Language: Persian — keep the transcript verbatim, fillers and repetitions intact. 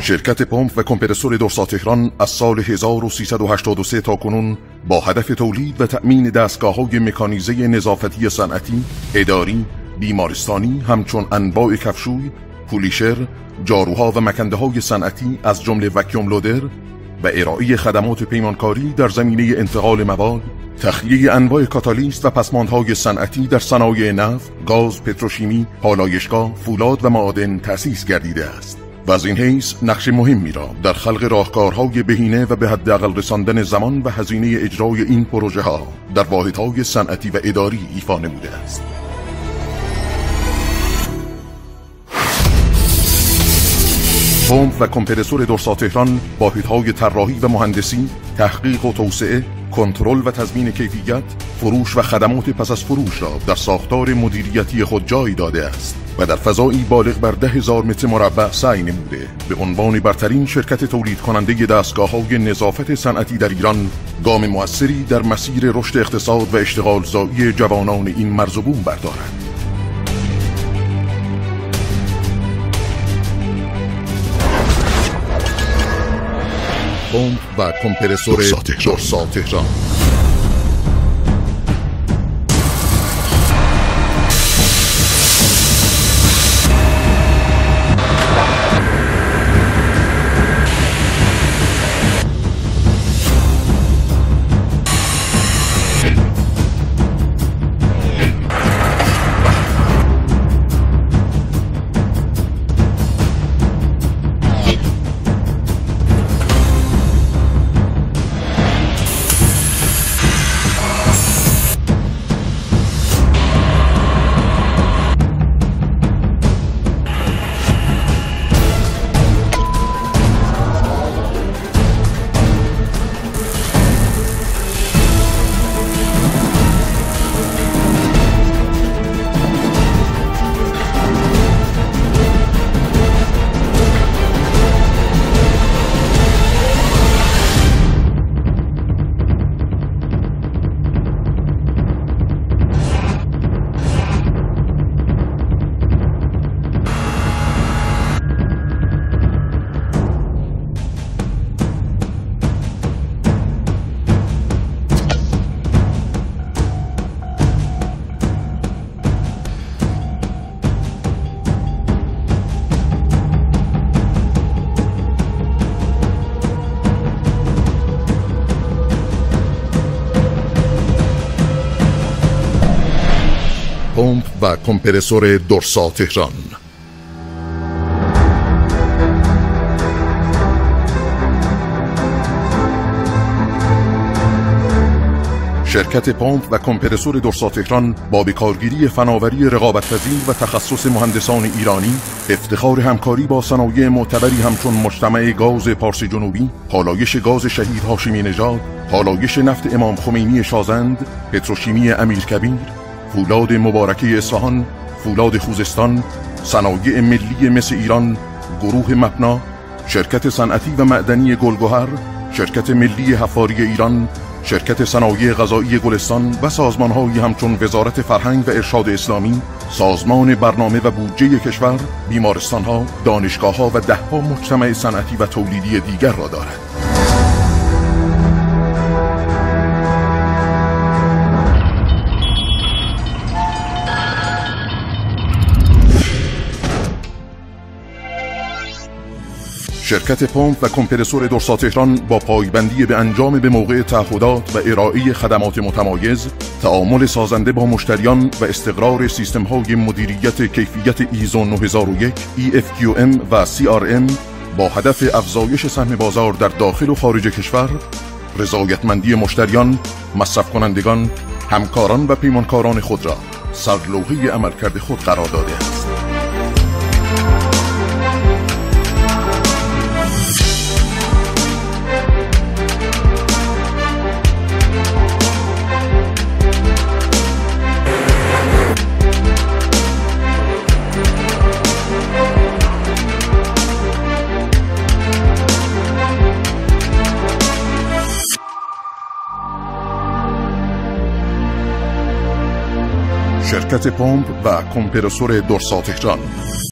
شرکت پمپ و کمپرسور دورسا تهران از سال هزار و سیصد و هشتاد و سه تا کنون با هدف تولید و تأمین دستگاه‌های مکانیزه نظافتی صنعتی، اداری، بیمارستانی همچون انواع کفشوی، پولیشر، جاروها و مکنده‌های صنعتی از جمله وکیوم لودر و ارائه خدمات پیمانکاری در زمینه انتقال مواد، تخلیه انواع کاتالیست و پسماندهای صنعتی در صنایع نفت، گاز، پتروشیمی، پالایشگاه، فولاد و معادن تأسیس گردیده است و از این حیث نقش مهمی را در خلق راهکارهای بهینه و به حداقل رساندن زمان و هزینه اجرای این پروژه ها در واحدهای صنعتی و اداری ایفا نموده است. پمپ و کمپرسور دورسا تهران واحدهای طراحی و مهندسی، تحقیق و توسعه، کنترل و تضمین کیفیت، فروش و خدمات پس از فروش را در ساختار مدیریتی خود جای داده است و در فضایی بالغ بر ده هزار متر مربع سعی نموده به عنوان برترین شرکت تولید کننده دستگاه‌های نظافت صنعتی در ایران گام موثری در مسیر رشد اقتصاد و اشتغال زایی جوانان این مرز و بوم بردارد. پمپ و کمپرسور دورسا تهران. پمپ و کمپرسور دورسا تهران. شرکت پمپ و کمپرسور دورسا تهران با بکارگیری فناوری رقابت‌پذیر و تخصص مهندسان ایرانی، افتخار همکاری با صنایع معتبری همچون مجتمع گاز پارس جنوبی، پالایش گاز شهید هاشمی نژاد، پالایش نفت امام خمینی شازند، پتروشیمی امیرکبیر، فولاد مبارکه اصفهان، فولاد خوزستان، صنایع ملی مس ایران، گروه مپنا، شرکت صنعتی و معدنی گلگهر، شرکت ملی حفاری ایران، شرکت صنایع غذایی گلستان و سازمان‌هایی همچون وزارت فرهنگ و ارشاد اسلامی، سازمان برنامه و بودجه کشور، بیمارستان‌ها، دانشگاه‌ها و ده‌ها مجتمع صنعتی و تولیدی دیگر را دارد. شرکت پمپ و کمپرسور دورسا تهران با پایبندی به انجام به موقع تعهدات و ارائه خدمات متمایز، تعامل سازنده با مشتریان و استقرار سیستم‌های مدیریت کیفیت ایزو نه هزار و یک، ای اف کیو ام و سی آر ام با هدف افزایش سهم بازار در داخل و خارج کشور، رضایتمندی مشتریان، مصرف کنندگان، همکاران و پیمانکاران خود را سرلوحه عملکرد خود قرار داده است. شرکت پمپ و کمپرسور دورسا تهران.